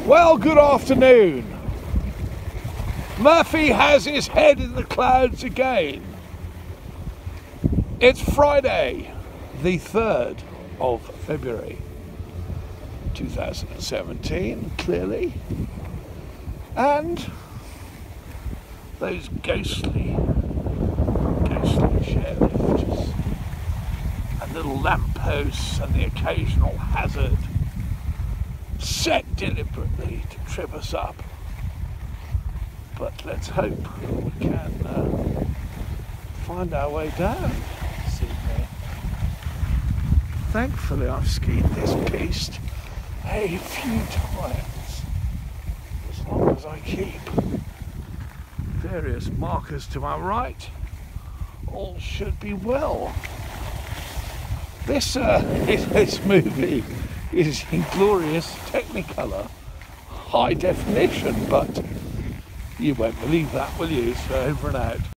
Well, good afternoon. Murphy has his head in the clouds again. It's Friday, the 3rd of February 2017, clearly. And those ghostly chairlifters and little lampposts and the occasional hazard set deliberately to trip us up. But let's hope we can find our way down this evening. Thankfully, I've skied this piste a few times. As long as I keep various markers to my right, all should be well. This movie is in glorious Technicolor, high definition, but you won't believe that, will you? So over and out.